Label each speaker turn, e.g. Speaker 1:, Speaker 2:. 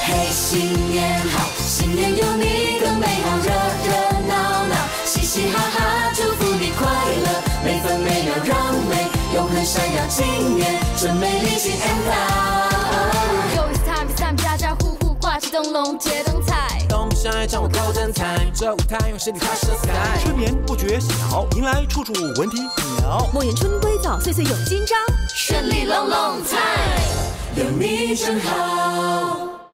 Speaker 1: 嘿，新年好，新年有你更美好，热热闹闹，嘻嘻哈哈，祝福你快乐，每分每秒让美永恒闪耀，今年真美丽新年到。
Speaker 2: Yo it's time，家家户户挂起灯笼接灯彩，
Speaker 3: 东山掌握高灯台，这舞台用实力踏实 sky，
Speaker 4: 春眠不觉晓，迎来处处闻啼鸟。
Speaker 5: 莫言春归早，岁岁有今朝，
Speaker 1: 顺利龙龙菜，有你真好。